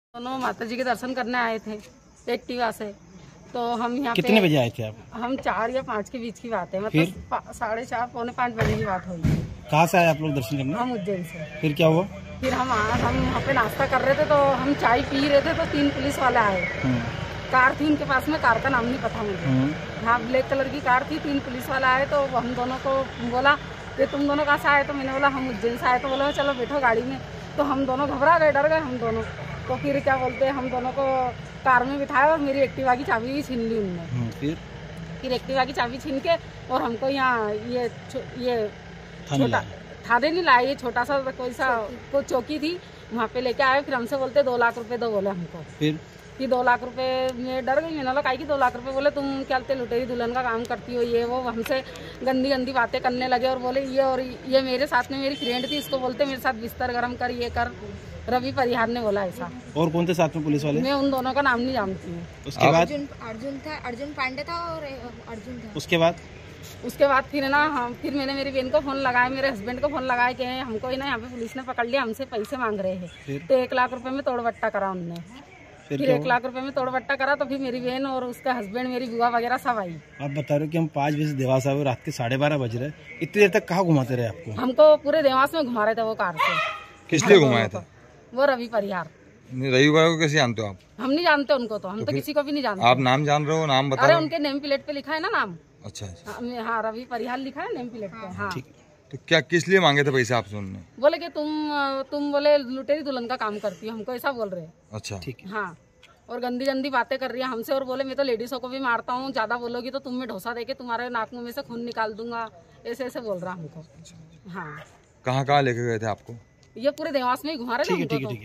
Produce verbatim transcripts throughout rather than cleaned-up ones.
दोनों माता जी के दर्शन करने आए थे एक्टिवा से। तो हम यहाँ पे कितने बजे आए थे आप? हम चार या पाँच के बीच की बात है, मतलब साढ़े चार पौने पाँच बजे की बात हुई थी। कहाँ से आए आप लोग दर्शन करने? हम उज्जैन से। फिर क्या हुआ? फिर हम हम वहाँ पे नाश्ता कर रहे थे, तो हम चाय पी रहे थे, तो तीन पुलिस वाले आए। कार थी उनके पास में, कार का नाम नहीं पता मुझे। हाँ, ब्लैक कलर की कार थी। तीन पुलिस वाले आए तो हम दोनों को बोला कि तुम दोनों कहाँ से आए? तो मैंने बोला हम उज्जैन से आए। तो बोला चलो बैठो गाड़ी में। तो हम दोनों घबरा गए, डर गए हम दोनों। तो फिर क्या बोलते हैं, हम दोनों को कार में बिठाया और मेरी एक्टिवा की चाबी भी छीन ली उनने। फिर फिर एक्टिवा की चाबी छीन के और हमको यहाँ ये ये छोटा थाने नहीं लाया, ये छोटा सा कोई सा कोई चौकी थी, वहाँ पे लेके आए। फिर हमसे बोलते दो लाख रुपए दो, बोले हमको। फिर कि दो लाख रुपए में डर गई। मैंने बोला काहे की दो लाख रुपए? बोले तुम क्या लुटेरी दुल्हन का काम करती हो, ये वो। हमसे गंदी गंदी बातें करने लगे और बोले ये और ये मेरे साथ में मेरी फ्रेंड थी, इसको बोलते मेरे साथ बिस्तर गर्म कर, ये कर। रवि परिहार ने बोला ऐसा। और कौन थे साथ में पुलिस वाले? मैं उन दोनों का नाम नहीं जानती हूँ। उसके बाद अर्जुन अर्जुन था, अर्जुन पांडे था और अर्जुन था। उसके बाद उसके बाद फिर ना हम फिर मैंने मेरी बहन को फोन लगाया, मेरे हस्बैंड को फोन लगाया कि हमको ना यहाँ पे पुलिस ने पकड़ लिया, हमसे पैसे मांग रहे हैं। तो एक लाख रुपए में तोड़ बट्टा करा उनने। फिर, फिर एक लाख रुपए में तोड़ बट्टा करा। तो फिर मेरी बहन और उसका हस्बैंड, मेरी बुआ वगैरह सब आई। आप बता रहे हो कि हम पाँच बजे देवास आए, रात के साढ़े बारह बज रहे, इतनी देर तक कहाँ घुमाते रहे आपको? हमको पूरे देवास में घुमा रहे थे वो कार से। किस लिए घुमाए थे? वो रवि परिहार। रवि को कैसे जानते हो आप? हम नहीं जानते उनको, तो हम तो, तो किसी को भी नहीं जानते। आप नाम जान रहे हो? नाम बता। अरे उनके नेम प्लेट पे लिखा है ना नाम। अच्छा, अच्छा। हाँ, रवि परिहार लिखा है नेम प्लेट पे। हाँ, तो क्या किस लिए मांगे थे पैसे आपसे उन्होंने? बोले कि तुम तुम बोले लुटेरी दुल्हन का काम करती हो, हमको ऐसा बोल रहे। अच्छा, ठीक है। हाँ, और गंदी गंदी बातें कर रही है हमसे और बोले मैं तो लेडीजों को भी मारता हूँ, ज्यादा बोलोगी तो तुम में ढोसा देके तुम्हारे नाक मुंह में से खून निकाल दूंगा, ऐसे ऐसे बोल रहा हमको। हाँ। कहाँ कहाँ लेके गए थे आपको? ये पूरे देवास में ही घुमा रहे थे।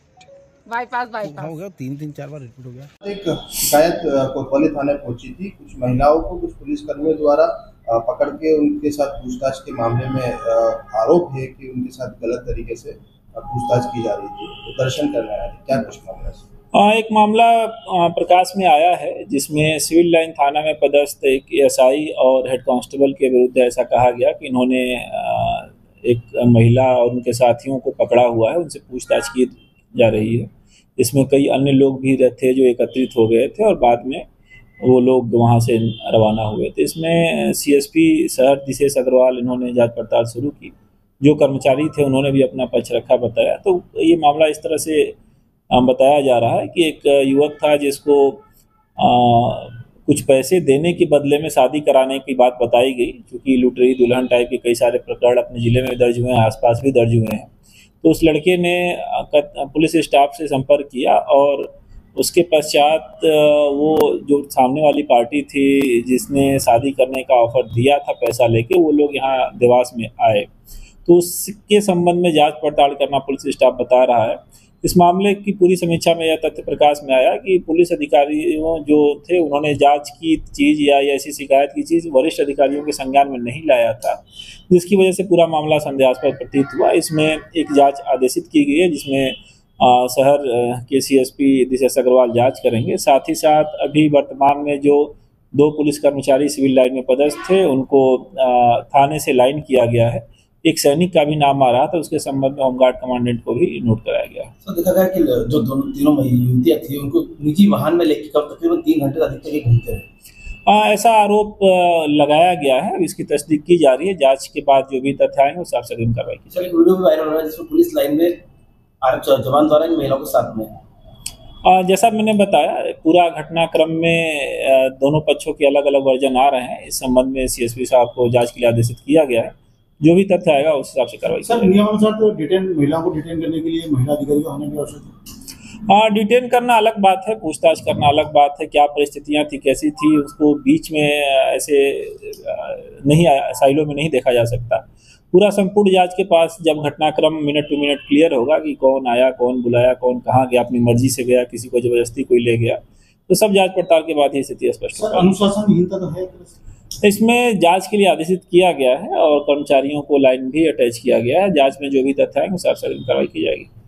बाईपास बाईपास हो गया, तीन तीन चार बार रिपोर्ट हो गया। एक शिकायत कोतवाली थाने पहुंची थी, कुछ महिलाओं को कुछ पुलिस कर्मियों द्वारा पकड़ के उनके साथ पूछताछ के मामले में आरोप है कि उनके साथ गलत तरीके से पूछताछ की जा रही थी, तो दर्शन करने आए थे। क्या कुछ मामला है? एक मामला प्रकाश में आया है जिसमें सिविल लाइन थाना में पदस्थ एक एसआई और हेड कांस्टेबल के विरुद्ध ऐसा कहा गया कि इन्होंने एक महिला और उनके साथियों को पकड़ा हुआ है, उनसे पूछताछ की जा रही है। इसमें कई अन्य लोग भी थे जो एकत्रित हो गए थे और बाद में वो लोग वहाँ से रवाना हुए थे। इसमें सीएसपी शहर दिशेश अग्रवाल इन्होंने जांच पड़ताल शुरू की। जो कर्मचारी थे उन्होंने भी अपना पक्ष रखा बताया। तो ये मामला इस तरह से बताया जा रहा है कि एक युवक था जिसको आ, कुछ पैसे देने के बदले में शादी कराने की बात बताई गई, क्योंकि लुटेरी दुल्हन टाइप के कई सारे प्रकरण अपने ज़िले में दर्ज हुए हैं, आसपास भी दर्ज हुए हैं। तो उस लड़के ने पुलिस स्टाफ से संपर्क किया और उसके पश्चात वो जो सामने वाली पार्टी थी जिसने शादी करने का ऑफर दिया था पैसा लेके, वो लोग यहाँ देवास में आए। तो उसके संबंध में जांच पड़ताल करना पुलिस स्टाफ बता रहा है। इस मामले की पूरी समीक्षा में यह तथ्य प्रकाश में आया कि पुलिस अधिकारियों जो थे उन्होंने जांच की चीज़ या ऐसी शिकायत की चीज़ वरिष्ठ अधिकारियों के संज्ञान में नहीं लाया था, जिसकी वजह से पूरा मामला संदेहास्पद प्रतीत हुआ। इसमें एक जांच आदेशित की गई है जिसमें शहर के सीएसपी दिशेश अग्रवाल जांच करेंगे। साथ ही साथ अभी वर्तमान में जो दो पुलिस कर्मचारी सिविल लाइन में पदस्थ थे उनको थाने से लाइन किया गया है। एक सैनिक का भी नाम आ रहा था, उसके संबंध में होमगार्ड कमांडेंट को भी नोट कराया गया। तो देखा गया कि जो दोनों तीनों युवतियां थी उनको निजी वाहन में लेकर कब तकरीबन तीन घंटे अधिक तक घूमते रहे। हाँ, ऐसा आरोप लगाया गया है। इसकी तस्दीक की जा रही है। जांच के बाद जो भी तथ्य आएंगे उस हिसाब से अग्रिम कार्रवाई की जाएगी। वीडियो भी वायरल हो रहा है जिसमें पुलिस लाइन में जवान द्वारा महिलाओं के साथ में आ, जैसा मैंने बताया, पूरा घटनाक्रम में दोनों पक्षों के अलग अलग वर्जन आ रहे हैं। इस संबंध में सीएसपी साहब को जांच के लिए आदेशित किया गया है। जो भी तथ्य आएगा उस हिसाब से कार्रवाई। सर, नियमानुसार तो डिटेन महिलाओं को डिटेन करने के लिए महिला अधिकारी का होने की आवश्यकता है। हाँ, डिटेन करना अलग बात है, पूछताछ करना अलग बात है। क्या परिस्थितियां थी, कैसी थी, उसको बीच में ऐसे नहीं साइलों में नहीं देखा जा सकता। पूरा संपूर्ण जांच के पास जब घटनाक्रम मिनट टू मिनट क्लियर होगा कि कौन आया, कौन बुलाया, कौन कहाँ गया, अपनी मर्जी से गया, किसी को जबरदस्ती कोई ले गया, तो सब जांच पड़ताल के बाद ही स्थिति स्पष्ट होगी। अनुशासनहीनता तो है इसमें जांच के लिए आदेशित किया गया है और कर्मचारियों को लाइन भी अटैच किया गया है। जांच में जो भी तथ्य आएंगे उस हिसाब से कार्रवाई की जाएगी।